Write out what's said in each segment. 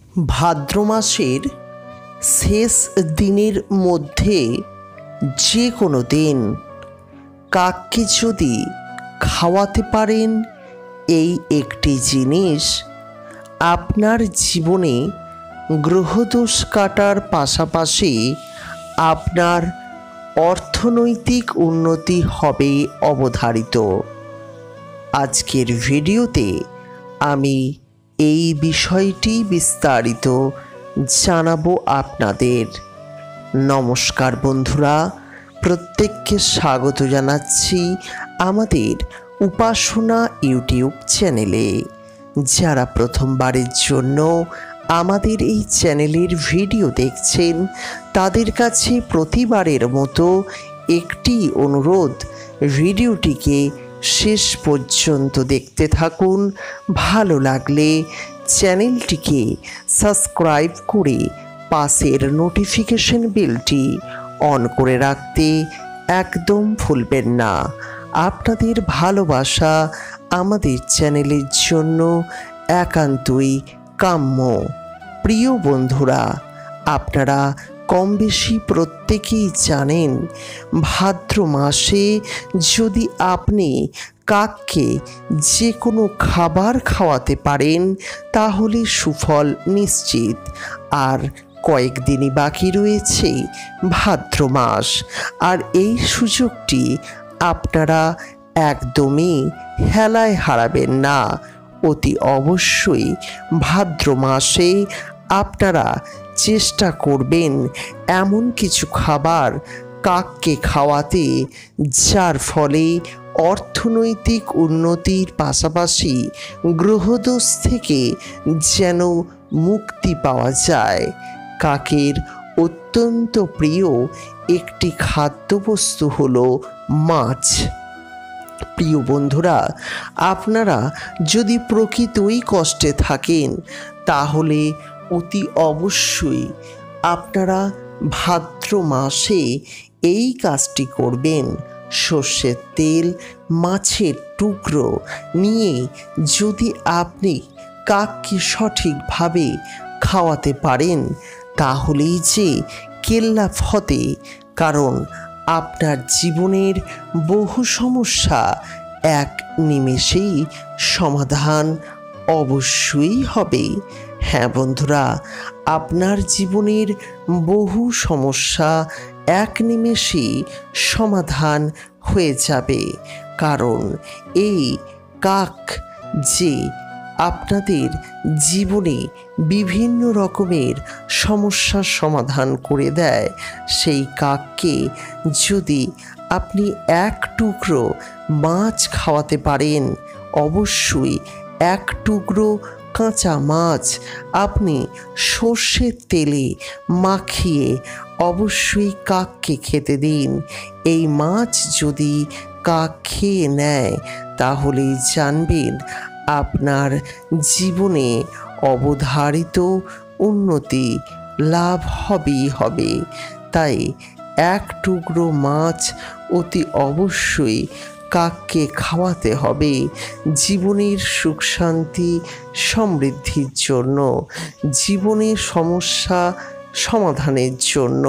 ভাদ্র মাসের শেষ দিনের মধ্যে যে কোনো দিন কাককে যদি খাওয়াতে পারেন এই একটি জিনিস আপনার জীবনে গ্রহদোষ কাটার পাশাপাশি আপনার অর্থনৈতিক উন্নতি হবে অবধারিত। আজকের ভিডিওতে আমি এই বিষয়টি বিস্তারিত জানাবো আপনাদের। নমস্কার বন্ধুরা, প্রত্যেককে স্বাগত জানাচ্ছি আমাদের উপাসনা ইউটিউব চ্যানেলে। যারা প্রথমবারের জন্য আমাদের এই চ্যানেলের ভিডিও দেখছেন তাদের কাছে প্রতিবারের মতো একটি অনুরোধ, ভিডিওটিকে শেষ পর্যন্ত দেখতে থাকুন। ভালো লাগলে চ্যানেলটিকে সাবস্ক্রাইব করে পাশের নোটিফিকেশন বেলটি অন করে রাখতে একদম ভুলবেন না। আপনাদের ভালোবাসা আমাদের চ্যানেলের জন্য একান্তই কাম্য। প্রিয় বন্ধুরা, আপনারা কম বেশি প্রত্যেকেই জানেন ভাদ্র মাসে যদি আপনি কাককে যে কোনো খাবার খাওয়াতে পারেন তাহলে সুফল নিশ্চিত। আর কয়েকদিনই বাকি রয়েছে ভাদ্র মাস, আর এই সুযোগটি আপনারা একদমই হেলায় হারাবেন না। অতি অবশ্যই ভাদ্র মাসে আপনারা চেষ্টা করবেন এমন কিছু খাবার কাককে খাওয়াতে যার ফলে অর্থনৈতিক উন্নতির পাশাপাশি গ্রহদোষ থেকে যেন মুক্তি পাওয়া যায়। কাকের অত্যন্ত প্রিয় একটি খাদ্যবস্তু হলো মাছ। প্রিয় বন্ধুরা, আপনারা যদি প্রকৃতই কষ্টে থাকেন তাহলে অতি অবশ্যই আপনারা ভাদ্র মাসে এই কাজটি করবেন। সর্ষের তেল, মাছের টুকরো নিয়ে যদি আপনি কাককে সঠিকভাবে খাওয়াতে পারেন তাহলেই যে কেল্লা ফতে, কারণ আপনার জীবনের বহু সমস্যা এক নিমেষেই সমাধান অবশ্যই হবে। হ্যাঁ বন্ধুরা, আপনার জীবনের বহু সমস্যা এক নিমেষেই সমাধান হয়ে যাবে, কারণ এই কাক যে আপনাদের জীবনে বিভিন্ন রকমের সমস্যার সমাধান করে দেয়, সেই কাককে যদি আপনি এক টুকরো মাছ খাওয়াতে পারেন, অবশ্যই এক টুকরো কাঁচা মাছ আপনি সর্ষের তেলে মাখিয়ে অবশ্যই কাককে খেতে দিন। এই মাছ যদি কাক খেয়ে নেয় তাহলে জানবেন আপনার জীবনে অবধারিত উন্নতি লাভ হবেই হবে। তাই এক টুকরো মাছ অতি অবশ্যই কাককে খাওয়াতে হবে জীবনের সুখ শান্তি সমৃদ্ধির জন্য, জীবনের সমস্যা সমাধানের জন্য।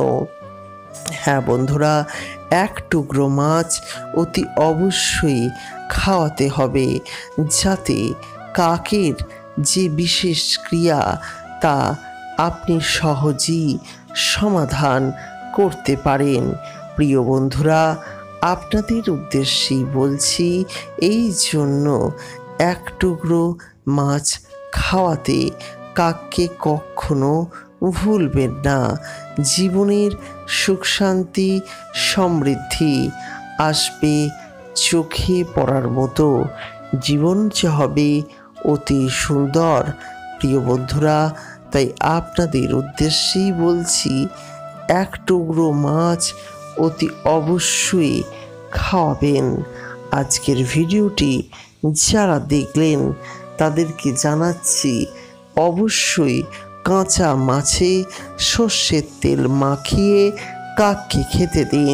হ্যাঁ বন্ধুরা, এক টুকরো মাছ অতি অবশ্যই খাওয়াতে হবে যাতে কাকের যে বিশেষ ক্রিয়া তা আপনি সহজেই সমাধান করতে পারেন। প্রিয় বন্ধুরা, আপনাদের উদ্দেশ্যেই বলছি, এই জন্য এক টুকরো মাছ খাওয়াতে কাককে কখনো ভুলবেন না। জীবনের সুখ শান্তি সমৃদ্ধি আসবে চোখে পড়ার মতো, জীবন যে হবে অতি সুন্দর। প্রিয় বন্ধুরা, তাই আপনাদের উদ্দেশ্যেই বলছি, এক টুকরো মাছ অতি অবশ্যই খাওয়াবেন। আজকের ভিডিওটি যারা দেখলেন তাদেরকে জানাচ্ছি অবশ্যই কাঁচা মাছে সর্ষের তেল মাখিয়ে কাককে খেতে দিন।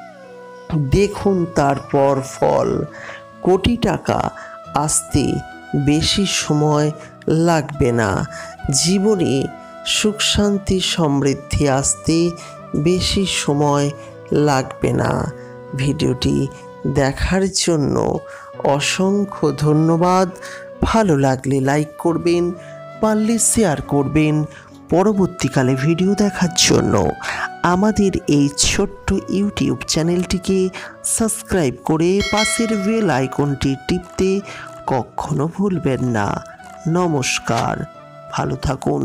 দেখুন তারপর ফল। কোটি টাকা আসতে বেশি সময় লাগবে না। জীবনে সুখ শান্তি সমৃদ্ধি আসতে বেশি সময় লাগবে না। ভিডিওটি দেখার জন্য অসংখ্য ধন্যবাদ। ভালো লাগলে লাইক করবেন, পারলে শেয়ার করবেন। পরবর্তীকালে ভিডিও দেখার জন্য আমাদের এই ছোট্ট ইউটিউব চ্যানেলটিকে সাবস্ক্রাইব করে পাশের বেল আইকনটি টিপতে কখনো ভুলবেন না। নমস্কার, ভালো থাকুন।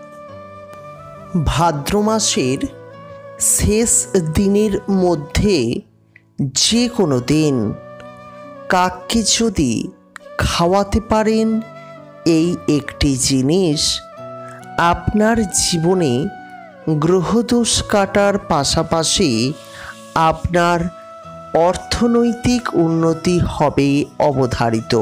ভাদ্র মাসের শেষ দিনের মধ্যে যে কোনো দিন কাককে যদি খাওয়াতে পারেন এই একটি জিনিস, আপনার জীবনে গ্রহদোষ কাটার পাশাপাশি আপনার অর্থনৈতিক উন্নতি হবে অবধারিত।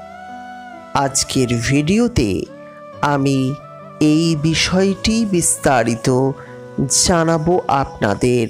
আজকের ভিডিওতে আমি এই বিষয়টি বিস্তারিত জানাবো আপনাদের।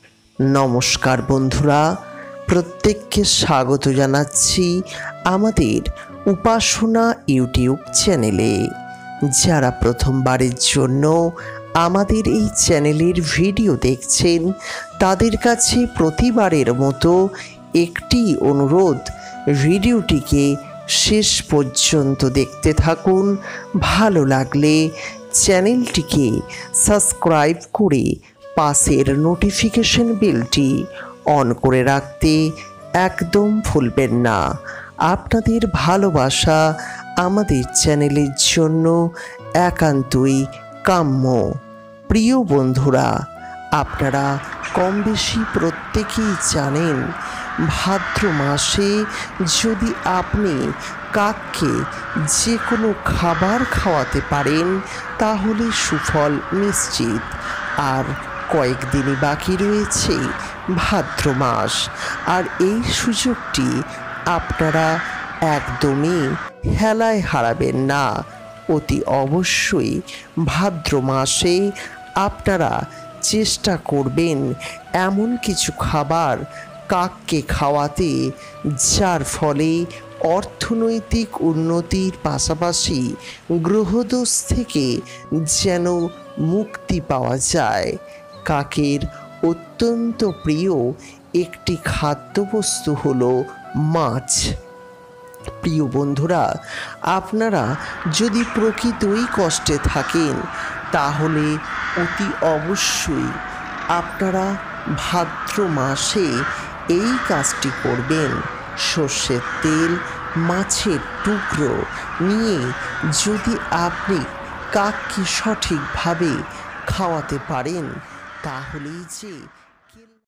নমস্কার বন্ধুরা, প্রত্যেককে স্বাগত জানাচ্ছি আমাদের উপাসনা ইউটিউব চ্যানেলে। যারা প্রথমবারের জন্য আমাদের এই চ্যানেলের ভিডিও দেখছেন তাদের কাছে প্রতিবারের মতো একটি অনুরোধ, ভিডিওটিকে শেষ পর্যন্ত দেখতে থাকুন। ভালো লাগলে চ্যানেলটিকে সাবস্ক্রাইব করে পাশের নোটিফিকেশন বেলটি অন করে রাখতে একদম ভুলবেন না। আপনাদের ভালোবাসা আমাদের চ্যানেলের জন্য একান্তই কাম্য। প্রিয় বন্ধুরা, আপনারা কম বেশি প্রত্যেকেই জানেন ভাদ্র মাসে যদি আপনি কাককে যে কোনো খাবার খাওয়াতে পারেন তাহলে সুফল নিশ্চিত। আর কয়েকদিনই বাকি রয়েছে ভাদ্র মাস, আর এই সুযোগটি আপনারা একদমই হেলায় হারাবেন না। অতি অবশ্যই ভাদ্র মাসে আপনারা চেষ্টা করবেন এমন কিছু খাবার কাককে খাওয়াতে যার ফলে অর্থনৈতিক উন্নতির পাশাপাশি গ্রহদোষ থেকে যেন মুক্তি পাওয়া যায়। কাকের অত্যন্ত প্রিয় একটি খাদ্যবস্তু হলো মাছ। প্রিয় বন্ধুরা, আপনারা যদি প্রকৃতই কষ্টে থাকেন তাহলে অতি অবশ্যই আপনারা ভাদ্র মাসে এই কাজটি করবেন। সর্ষের তেল, মাছের টুকরো নিয়ে যদি আপনি কাককে সঠিকভাবে খাওয়াতে পারেন তাহলেই যে